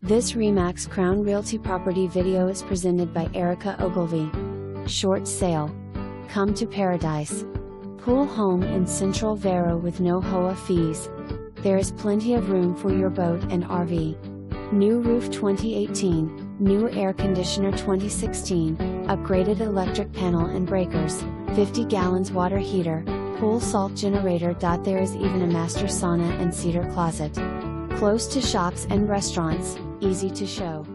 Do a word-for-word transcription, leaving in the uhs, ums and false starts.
This Remax Crown Realty property video is presented by Erica Ogilvie. Short sale. Come to paradise. Pool home in central Vero with no H O A fees. There is plenty of room for your boat and R V. New roof twenty eighteen, new air conditioner twenty sixteen, upgraded electric panel and breakers, fifty gallons water heater, pool salt generator.There is even a master sauna and cedar closet. Close to shops and restaurants, easy to show.